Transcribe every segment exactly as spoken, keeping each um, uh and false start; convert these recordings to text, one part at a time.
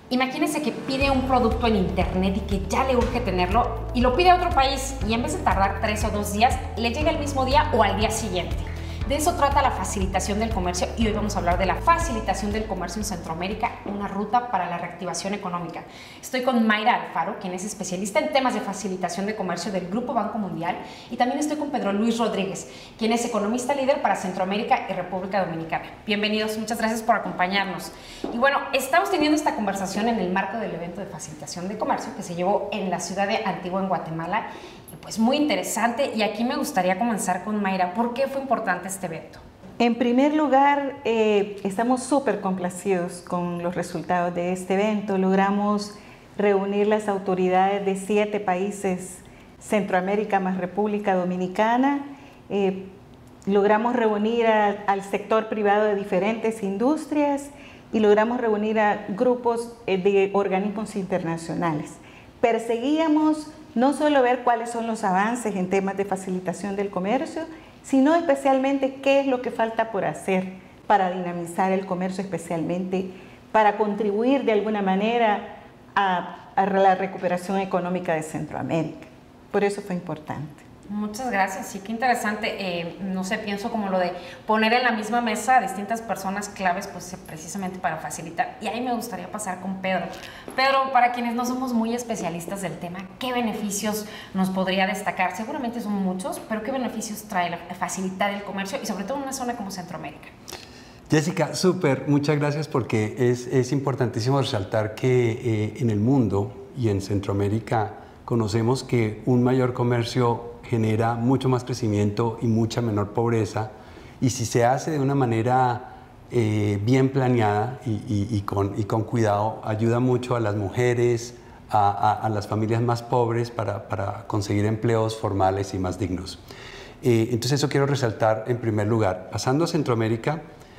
Imagínense que pide un producto en internet y que ya le urge tenerlo y lo pide a otro país y en vez de tardar tres o dos días, le llega el mismo día o al día siguiente. De eso trata la facilitación del comercio y hoy vamos a hablar de la facilitación del comercio en Centroamérica, una ruta para la reactivación económica. Estoy con Mayra Alfaro, quien es especialista en temas de facilitación de comercio del Grupo Banco Mundial, y también estoy con Pedro Luis Rodríguez, quien es economista líder para Centroamérica y República Dominicana. Bienvenidos, muchas gracias por acompañarnos. Y bueno, estamos teniendo esta conversación en el marco del evento de facilitación de comercio que se llevó en la ciudad de Antigua, en Guatemala. Pues muy interesante, y aquí me gustaría comenzar con Mayra. ¿Por qué fue importante este evento? En primer lugar, eh, estamos súper complacidos con los resultados de este evento. Logramos reunir las autoridades de siete países, Centroamérica más República Dominicana. Eh, logramos reunir a, al sector privado de diferentes industrias y logramos reunir a grupos eh, de organismos internacionales. Perseguíamos no solo ver cuáles son los avances en temas de facilitación del comercio, sino especialmente qué es lo que falta por hacer para dinamizar el comercio, especialmente para contribuir de alguna manera a, a la recuperación económica de Centroamérica. Por eso fue importante. Muchas gracias, sí, qué interesante. Eh, no sé, pienso como lo de poner en la misma mesa a distintas personas claves, pues precisamente para facilitar. Y ahí me gustaría pasar con Pedro. Pedro, para quienes no somos muy especialistas del tema, ¿qué beneficios nos podría destacar? Seguramente son muchos, pero ¿qué beneficios trae la, facilitar el comercio y sobre todo en una zona como Centroamérica? Jessica, súper, muchas gracias, porque es, es importantísimo resaltar que eh, en el mundo y en Centroamérica conocemos que un mayor comercio genera mucho más crecimiento y mucha menor pobreza, y si se hace de una manera eh, bien planeada y, y, y, con, y con cuidado, ayuda mucho a las mujeres, a, a, a las familias más pobres para, para conseguir empleos formales y más dignos. Eh, entonces eso quiero resaltar en primer lugar. Pasando a Centroamérica,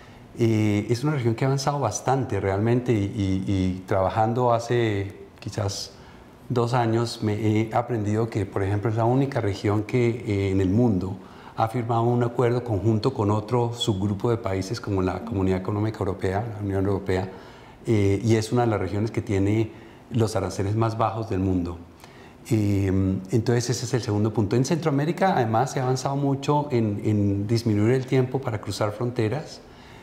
eh, es una región que ha avanzado bastante realmente, y, y, y trabajando hace quizás dos años me he aprendido que, por ejemplo, es la única región que eh, en el mundo ha firmado un acuerdo conjunto con otro subgrupo de países como la Comunidad Económica Europea, la Unión Europea, eh, y es una de las regiones que tiene los aranceles más bajos del mundo. Eh, entonces ese es el segundo punto. En Centroamérica además se ha avanzado mucho en, en disminuir el tiempo para cruzar fronteras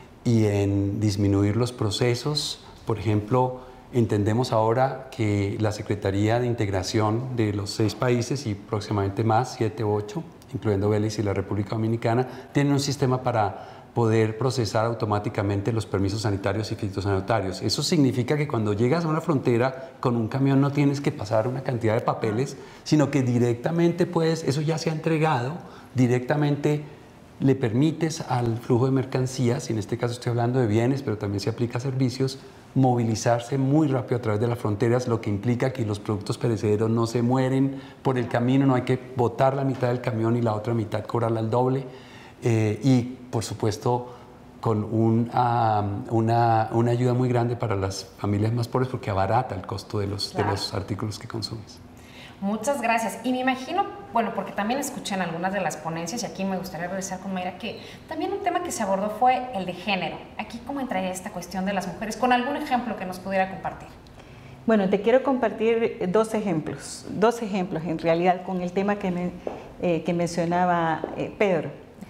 y en disminuir los procesos. Por ejemplo, entendemos ahora que la Secretaría de Integración de los seis países y próximamente más, siete u ocho, incluyendo Belice y la República Dominicana, tienen un sistema para poder procesar automáticamente los permisos sanitarios y fitosanitarios. Eso significa que cuando llegas a una frontera con un camión no tienes que pasar una cantidad de papeles, sino que directamente puedes, eso ya se ha entregado, directamente le permites al flujo de mercancías, y en este caso estoy hablando de bienes, pero también se aplica a servicios, movilizarse muy rápido a través de las fronteras, lo que implica que los productos perecederos no se mueren por el camino, no hay que botar la mitad del camión y la otra mitad cobrarla al doble, eh, y por supuesto con un, uh, una, una ayuda muy grande para las familias más pobres, porque abarata el costo de los, claro, de los artículos que consumes. Muchas gracias. Y me imagino, bueno, porque también escuché en algunas de las ponencias, y aquí me gustaría regresar con Mayra, que también un tema que se abordó fue el de género. Aquí, ¿cómo entraría esta cuestión de las mujeres? Con algún ejemplo que nos pudiera compartir. Bueno, te quiero compartir dos ejemplos, dos ejemplos en realidad con el tema que, me, eh, que mencionaba eh, Pedro.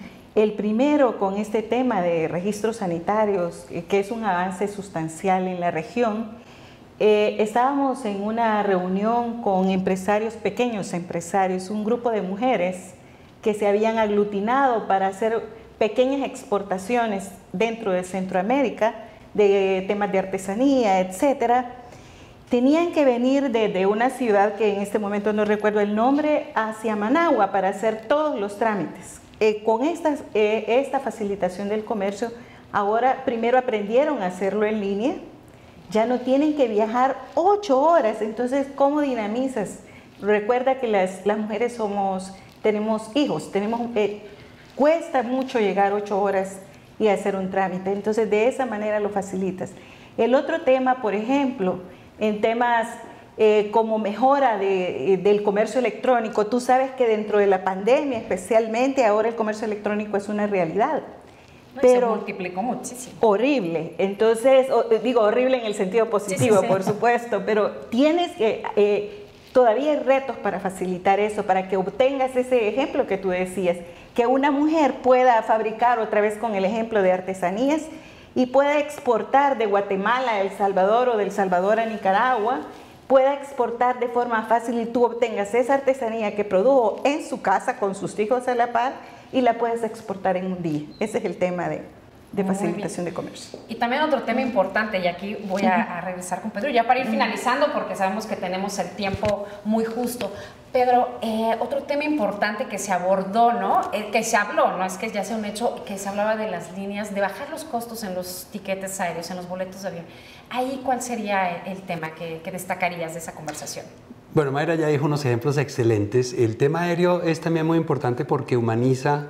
El primero, con este tema de registros sanitarios, eh, que es un avance sustancial en la región. Eh, estábamos en una reunión con empresarios, pequeños empresarios, un grupo de mujeres que se habían aglutinado para hacer pequeñas exportaciones dentro de Centroamérica, de temas de artesanía, etcétera. Tenían que venir desde una ciudad que en este momento no recuerdo el nombre, hacia Managua para hacer todos los trámites. Eh, con esta, eh, esta facilitación del comercio, ahora primero aprendieron a hacerlo en línea. Ya no tienen que viajar ocho horas, entonces ¿cómo dinamizas? Recuerda que las, las mujeres somos, tenemos hijos, tenemos, eh, cuesta mucho llegar ocho horas y hacer un trámite, entonces de esa manera lo facilitas. El otro tema, por ejemplo, en temas eh, como mejora de, del comercio electrónico, tú sabes que dentro de la pandemia especialmente ahora el comercio electrónico es una realidad. pero se multiplicó muchísimo. Horrible. Entonces, o, digo horrible en el sentido positivo, sí, sí, sí. por supuesto, pero tienes que, eh, todavía hay retos para facilitar eso, para que obtengas ese ejemplo que tú decías, que una mujer pueda fabricar, otra vez con el ejemplo de artesanías, y pueda exportar de Guatemala a El Salvador o del Salvador a Nicaragua, pueda exportar de forma fácil y tú obtengas esa artesanía que produjo en su casa con sus hijos a la par y la puedes exportar en un día. Ese es el tema de, de facilitación de comercio. Y también otro tema importante, y aquí voy a, a regresar con Pedro, ya para ir finalizando porque sabemos que tenemos el tiempo muy justo. Pedro, eh, otro tema importante que se abordó, ¿no? Eh, que se habló, no es que ya sea un hecho, que se hablaba de las líneas, de bajar los costos en los tiquetes aéreos, en los boletos de avión. Ahí, ¿cuál sería el, el tema que, que destacarías de esa conversación? Bueno, Mayra ya dijo unos ejemplos excelentes. El tema aéreo es también muy importante porque humaniza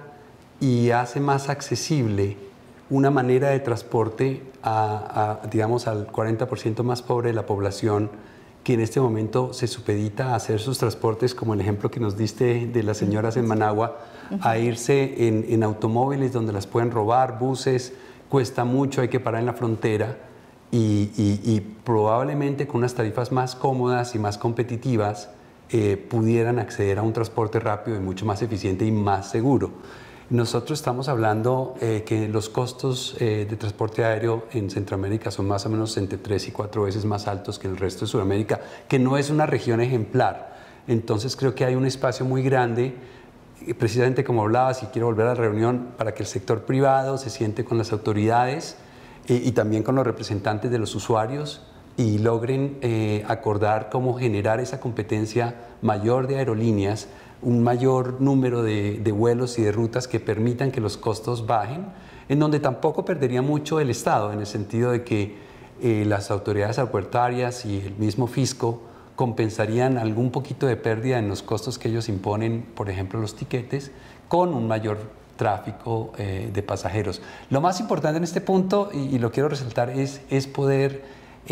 y hace más accesible una manera de transporte a, a digamos, al cuarenta por ciento más pobre de la población, que en este momento se supedita a hacer sus transportes, como el ejemplo que nos diste de las señoras en Managua, a irse en, en automóviles donde las pueden robar, buses, cuesta mucho, hay que parar en la frontera y, y, y probablemente con unas tarifas más cómodas y más competitivas eh, pudieran acceder a un transporte rápido y mucho más eficiente y más seguro. Nosotros estamos hablando eh, que los costos eh, de transporte aéreo en Centroamérica son más o menos entre tres y cuatro veces más altos que el resto de Sudamérica, que no es una región ejemplar. Entonces creo que hay un espacio muy grande, precisamente como hablabas, y quiero volver a la reunión, para que el sector privado se siente con las autoridades eh, y también con los representantes de los usuarios y logren eh, acordar cómo generar esa competencia mayor de aerolíneas, un mayor número de, de vuelos y de rutas que permitan que los costos bajen, en donde tampoco perdería mucho el Estado, en el sentido de que eh, las autoridades aeroportuarias y el mismo fisco compensarían algún poquito de pérdida en los costos que ellos imponen, por ejemplo, los tiquetes, con un mayor tráfico eh, de pasajeros. Lo más importante en este punto, y, y lo quiero resaltar, es, es poder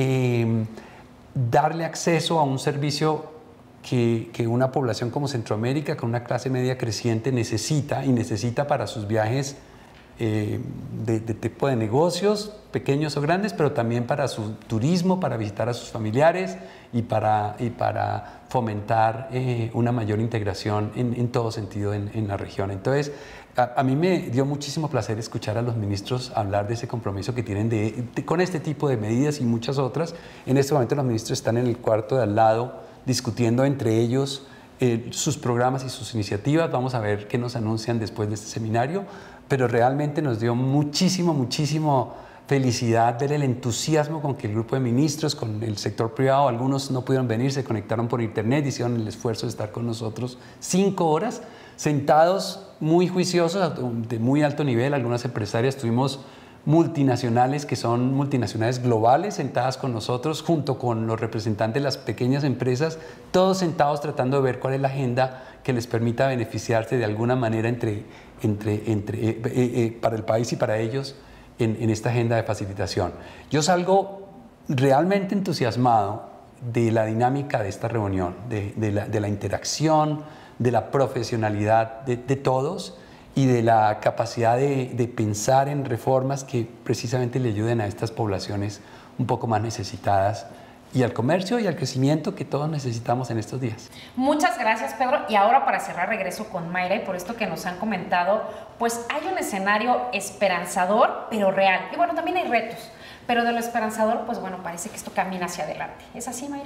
eh, darle acceso a un servicio Que, que una población como Centroamérica, con una clase media creciente, necesita y necesita para sus viajes eh, de, de tipo de negocios, pequeños o grandes, pero también para su turismo, para visitar a sus familiares y para, y para fomentar eh, una mayor integración en, en todo sentido en, en la región. Entonces, a, a mí me dio muchísimo placer escuchar a los ministros hablar de ese compromiso que tienen de, de, con este tipo de medidas y muchas otras. En este momento los ministros están en el cuarto de al lado, discutiendo entre ellos eh, sus programas y sus iniciativas. Vamos a ver qué nos anuncian después de este seminario, pero realmente nos dio muchísimo, muchísimo felicidad ver el entusiasmo con que el grupo de ministros, con el sector privado, algunos no pudieron venir, se conectaron por internet, hicieron el esfuerzo de estar con nosotros cinco horas, sentados muy juiciosos, de muy alto nivel. Algunas empresarias tuvimos multinacionales que son multinacionales globales sentadas con nosotros junto con los representantes de las pequeñas empresas, todos sentados tratando de ver cuál es la agenda que les permita beneficiarse de alguna manera entre, entre, entre, eh, eh, eh, para el país y para ellos en, en esta agenda de facilitación. Yo salgo realmente entusiasmado de la dinámica de esta reunión, de, de, la, de la interacción, de la profesionalidad de, de todos y de la capacidad de, de pensar en reformas que precisamente le ayuden a estas poblaciones un poco más necesitadas y al comercio y al crecimiento que todos necesitamos en estos días. Muchas gracias, Pedro. Y ahora, para cerrar, regreso con Mayra, y por esto que nos han comentado, pues hay un escenario esperanzador, pero real. Y bueno, también hay retos, pero de lo esperanzador, pues bueno, parece que esto camina hacia adelante. ¿Es así, Mayra?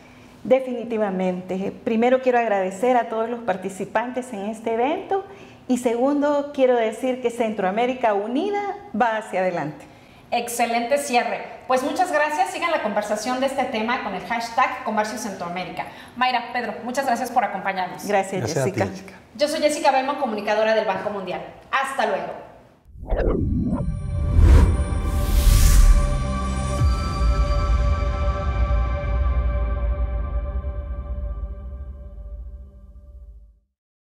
Definitivamente. Primero quiero agradecer a todos los participantes en este evento. Y segundo, quiero decir que Centroamérica unida va hacia adelante. Excelente cierre. Pues muchas gracias. Sigan la conversación de este tema con el hashtag Comercio Centroamérica. Mayra, Pedro, muchas gracias por acompañarnos. Gracias, gracias Jessica. Jessica. Yo soy Jessica Belmont, comunicadora del Banco Mundial. Hasta luego.